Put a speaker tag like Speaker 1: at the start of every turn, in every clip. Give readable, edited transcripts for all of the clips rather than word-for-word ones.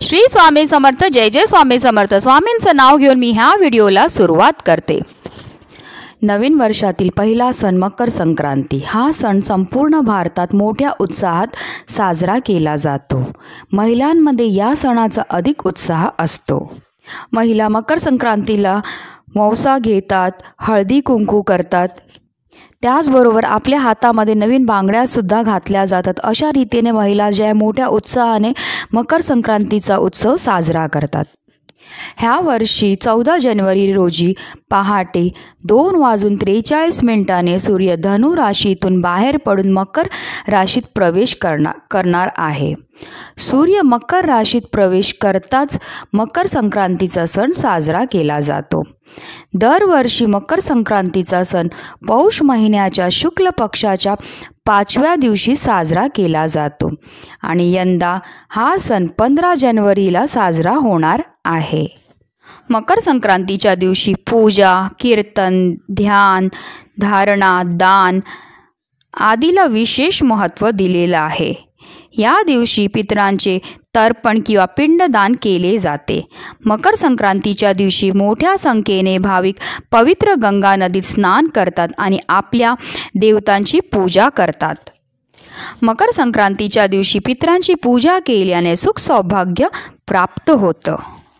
Speaker 1: श्री स्वामी समर्थ. जय जय स्वामी समर्थ. स्वामींचं नाव घेऊन मी ह्या व्हिडिओला सुरुवात करते. नवीन वर्षातील पहिला सण मकर संक्रांती. हा सण संपूर्ण भारतात मोठ्या उत्साहात साजरा केला जातो. महिलांमध्ये या सणाचा अधिक उत्साह असतो. महिला मकर संक्रांतीला वौसा घेतात, हळदी कुंकू करतात. त्याचबरोबर आपल्या हातामध्ये नवीन बांगड्यासुद्धा घातल्या जातात. अशा रीतीने महिला ज्या मोठ्या उत्साहाने मकर संक्रांतीचा उत्सव साजरा करतात. ह्या वर्षी 14 जानेवारी रोजी पहाटे 2:43 सूर्य धनु राशीतून बाहेर पडून मकर राशीत प्रवेश करणार आहे. सूर्य मकर राशीत प्रवेश करताच मकर संक्रांतीचा सण साजरा केला जातो. दरवर्षी मकर संक्रांतीचा सण पौष महिन्याच्या शुक्ल पक्षाच्या 5व्या दिवशी साजरा केला जातो आणि यंदा हा सण 15 जानेवारीला साजरा होणार आहे. मकर संक्रांतीच्या दिवशी पूजा, कीर्तन, ध्यान, धारणा, दान आदीला विशेष महत्त्व दिलेलं आहे. या दिवशी पितरांचे तर्पण किंवा पिंडदान केले जाते. मकर संक्रांतीच्या दिवशी मोठ्या संख्येने भाविक पवित्र गंगा नदीत स्नान करतात आणि आपल्या देवतांची पूजा करतात. मकर संक्रांतीच्या दिवशी पितरांची पूजा केल्याने सुख सौभाग्य प्राप्त होतं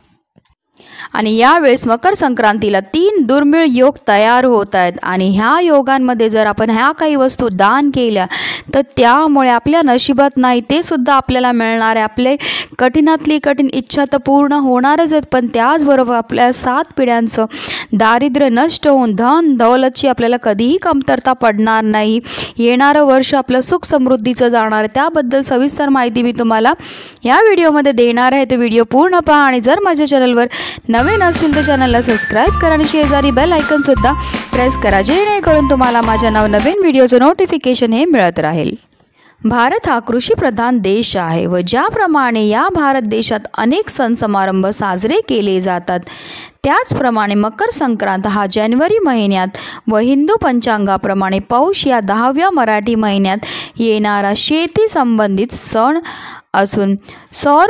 Speaker 1: आणि यावेळेस मकर संक्रांतीला 3 दुर्मिळ योग तयार होत आहेत आणि ह्या योगांमध्ये जर आपण ह्या काही वस्तू दान केल्या तर त्यामुळे आपल्या नशिबात नाही ते सुद्धा आपल्याला मिळणार आहे. आपले कठीणातली कठीण इच्छा तर पूर्ण होणारच आहेत, पण त्याचबरोबर आपल्या 7 पिढ्यांचं दारिद्र्य नष्ट होऊन धन दौलतची आपल्याला कधीही कमतरता पडणार नाही. येणारं वर्ष आपलं सुख समृद्धीचं जाणार आहे. त्याबद्दल सविस्तर माहिती मी तुम्हाला या व्हिडिओमध्ये देणार आहे. तो व्हिडिओ पूर्ण पहा आणि जर माझ्या चॅनलवर नवीन असतील तर चॅनलला सबस्क्राईब करा आणि शेजारी बेल आयकॉनसुद्धा प्रेस करा, जेणेकरून तुम्हाला माझ्या नवनवीन व्हिडिओचं नोटिफिकेशन हे मिळत राहील. भारत हा कृषीप्रधान देश आहे व ज्याप्रमाणे या भारत देशात अनेक सण समारंभ साजरे केले जातात, त्याचप्रमाणे मकर संक्रांत हा जानेवारी महिन्यात व हिंदू पंचांगाप्रमाणे पौष या 10व्या मराठी महिन्यात येणारा शेती संबंधित सण असून सौर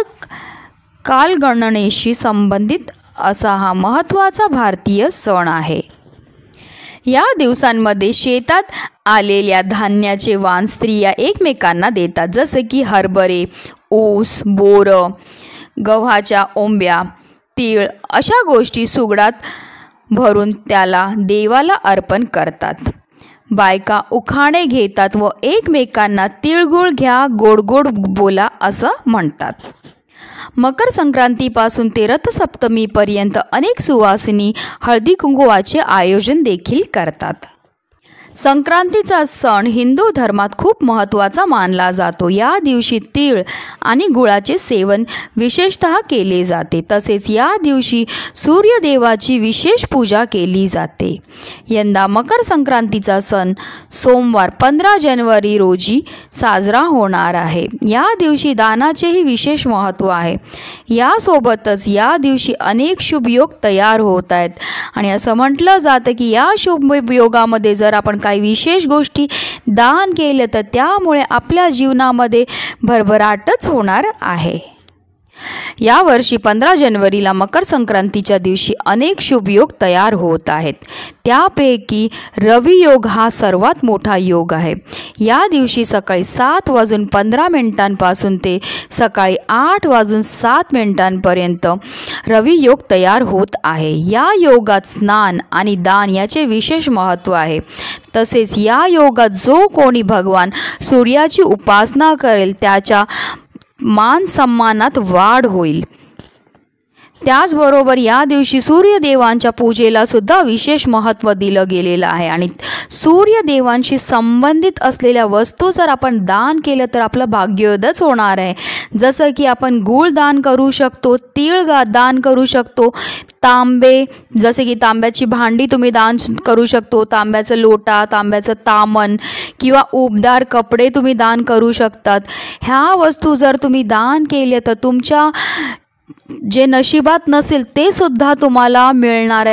Speaker 1: कालगणनेशी संबंधित असा हा महत्त्वाचा भारतीय सण आहे. या दिवसांमध्ये शेतात आलेल्या धान्याचे वाण स्त्रिया एकमेकांना देतात, जसे की हरभरे, ऊस, बोरं, गव्हाच्या ओंब्या, तीळ अशा गोष्टी सुगडात भरून त्याला देवाला अर्पण करतात. बायका उखाणे घेतात व एकमेकांना तिळगुळ घ्या, गोड गोड बोला असं म्हणतात. मकर संक्रांतीपासून ते रथसप्तमीपर्यंत अनेक सुवासिनी हळदी कुंकवाचे आयोजन देखील करतात. संक्रांतीचा सण हिंदू धर्मात खूप महत्त्वाचा मानला जातो. या दिवशी तीळ आणि गुळाचे सेवन विशेषतः केले जाते. तसेच या दिवशी सूर्यदेवाची विशेष पूजा केली जाते. यंदा मकर संक्रांतीचा सण सोमवार 15 जानेवारी रोजी साजरा होणार आहे. या दिवशी दानाचेही विशेष महत्त्व आहे. यासोबतच या दिवशी अनेक शुभ योग तयार होत आहेत आणि असं म्हटलं जातं की या शुभ योगामध्ये जर आपण काही विशेष गोष्टी दान केले तर त्यामुळे आपल्या जीवनामध्ये भरभराटच होणार आहे. यावर्षी 15 जानेवारीला मकर संक्रांतीच्या दिवशी अनेक शुभ योग तयार होत आहेत. त्यापैकी रवी योग हा सर्वात मोठा योग आहे. या दिवशी सकाळी 7:15 ते सकाळी 8:07 रवी योग तयार होत आहे. या योगात स्नान आणि दान याचे विशेष महत्त्व आहे. तसेच या योगात जो कोणी भगवान सूर्याची उपासना करेल त्याच्या मान सन्मानात वाढ होईल. त्याचबरोबर या दिवशी सूर्यदेवांच्या पूजेला सुद्धा विशेष महत्त्व दिलं गेलेलं आहे आणि सूर्यदेवांशी संबंधित असलेल्या वस्तू जर आपण दान केलं तर आपलं भाग्योदयच होणार आहे. जसं की आपण गूळ दान करू शकतो, तीळ दान करू शकतो, तांबे जसे की तांब्याची भांडी तुम्ही दान करू शकतो, तांब्याचं लोटा, तांब्याचं तामण किंवा उबदार कपडे तुम्ही दान करू शकतात. ह्या वस्तू जर तुम्ही दान केले तर तुमच्या जे नशिबात नसेल ते सुद्धा तुम्हाला मिळणार आहे.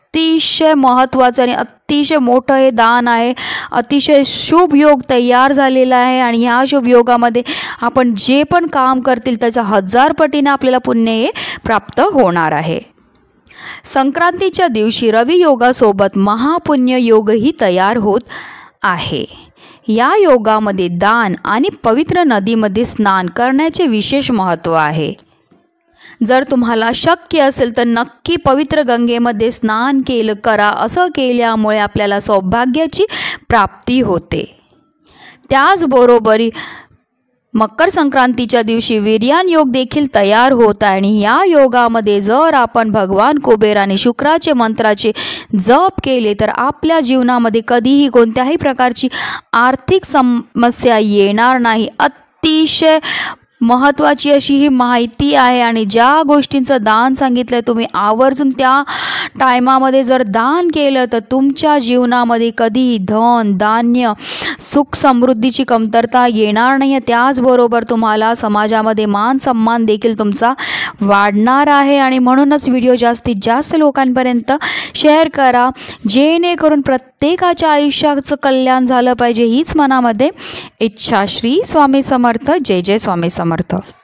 Speaker 1: अतिशय महत्त्वाचं आणि अतिशय मोठं हे दान आहे. अतिशय शुभ योग तयार झालेला आहे आणि ह्या शुभ योगामध्ये आपण जे पण काम करतील त्याचा 1000 पटीने आपल्याला पुण्य हे प्राप्त होणार आहे. संक्रांतीच्या दिवशी रवी योगासोबत महापुण्य योगही तयार होत आहे. या योगामध्ये दान आणि पवित्र नदीमध्ये स्नान करण्याचे विशेष महत्त्व आहे. जर तुम्हाला शक्य असेल तर नक्की पवित्र गंगेमध्ये स्नान करा. असं केल्यामुळे आपल्याला सौभाग्याची प्राप्ती होते. त्याचबरोबर मकर संक्रांतीच्या दिवशी वीर्यान योग देखील तयार होत आहे आणि या योगामध्ये जर आपण भगवान कुबेर आणि शुक्राचे मंत्राचे जप केले तर आपल्या जीवनामध्ये कधीही कोणत्याही प्रकारची आर्थिक समस्या येणार नाही. अतिशय महत्त्वाची अशी ही माहिती आहे आणि ज्या गोष्टींचं दान सांगितलं आहे तुम्ही आवर्जून त्या टायमामध्ये जर दान केलं तर तुमच्या जीवनामध्ये कधीही धन धान्य सुख समृद्धीची कमतरता येणार नाही. त्याचबरोबर तुम्हाला समाजामध्ये मान सन्मान देखील तुमचा वाढणार आहे आणि म्हणूनच व्हिडिओ जास्तीत जास्त लोकांपर्यंत शेअर करा जेणेकरून प्रत्येकाच्या आयुष्याचं कल्याण झालं पाहिजे हीच मनामध्ये इच्छा. श्री स्वामी समर्थ. जय जय स्वामी समर्थ.